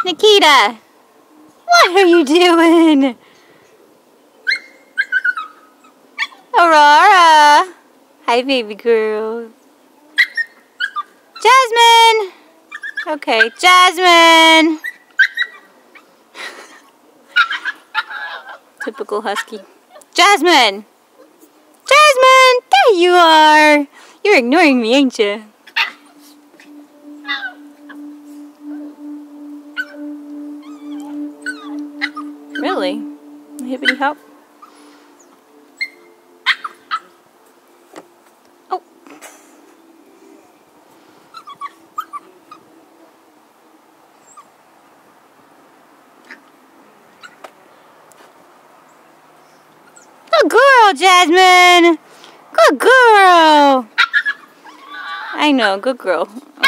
Nikita! What are you doing? Aurora! Hi, baby girl. Jazmin! Okay, Jazmin! Typical husky. Jazmin! Jazmin! There you are! You're ignoring me, ain't you? Really? Hippity hop? Oh! Good girl, Jazmin! Good girl! I know, good girl.